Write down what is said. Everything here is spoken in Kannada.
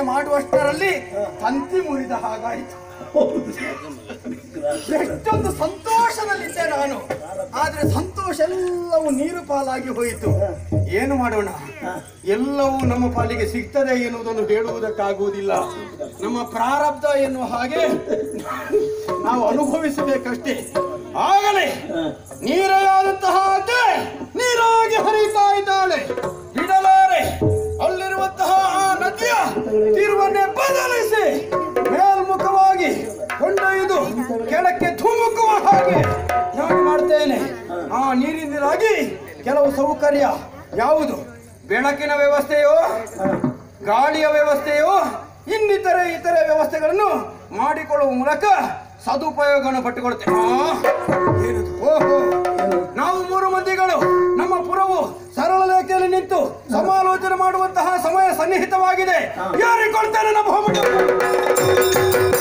ಮಾಡುವಷ್ಟರಲ್ಲಿ ತಂತಿ ಮುರಿದ ಹಾಗಾಯಿತು. ಎಷ್ಟೊಂದು ಸಂತೋಷದಲ್ಲಿದ್ದೆ ನಾನು, ಆದ್ರೆ ಸಂತೋಷ ಎಲ್ಲವೂ ನೀರು ಪಾಲಾಗಿ ಹೋಯಿತು. ಏನು ಮಾಡೋಣ, ಎಲ್ಲವೂ ನಮ್ಮ ಪಾಲಿಗೆ ಸಿಗ್ತದೆ ಎನ್ನುವುದನ್ನು ಹೇಳುವುದಕ್ಕಾಗುವುದಿಲ್ಲ. ನಮ್ಮ ಪ್ರಾರಬ್ಧ ಎನ್ನುವ ಹಾಗೆ ನಾವು ಅನುಭವಿಸಬೇಕಷ್ಟೇ. ಆಗಲೇ ನೀರೆಯಾದಂತಹ ಅಡ್ಡೆ ನೀರಾಗಿ ಹರಿತಾ ಇದ್ದಾಳೆ. ಬಿಡಲಾರೆ ಅಲ್ಲಿರುವಂತಹ ಆ ನದಿಯ ತಿರುವನ್ನೇ ಬದಲಿಸಿ ಮೇಲ್ಮುಖವಾಗಿ ಕೊಂಡೊಯ್ದು ಕೆಳಕ್ಕೆ ಧುಮುಕುವ ಹಾಗೆ ನಾನು ಮಾಡ್ತೇನೆ. ಆ ನೀರಿನಿಂದಾಗಿ ಕೆಲವು ಸೌಕರ್ಯ ಯಾವುದು, ಬೆಳಕಿನ ವ್ಯವಸ್ಥೆಯೋ, ಗಾಳಿಯ ವ್ಯವಸ್ಥೆಯೋ, ಇತರೆ ವ್ಯವಸ್ಥೆಗಳನ್ನು ಮಾಡಿಕೊಳ್ಳುವ ಮೂಲಕ ಸದುಪಯೋಗವನ್ನು ಪಟ್ಟುಕೊಳ್ತೇವೆ. ಓಹೋ, ನಾವು 3 ಮಂದಿಗಳು ನಮ್ಮ ಪುರವು ಸರಳ ರೇಖೆಯಲ್ಲಿ ನಿಂತು ಸಮಾಲೋಚನೆ ಮಾಡುವಂತಹ ಸಮಯ ಸನ್ನಿಹಿತವಾಗಿದೆ. ಯಾರಿಗೊಳ್ತೇನೆ ನಮ್ಮ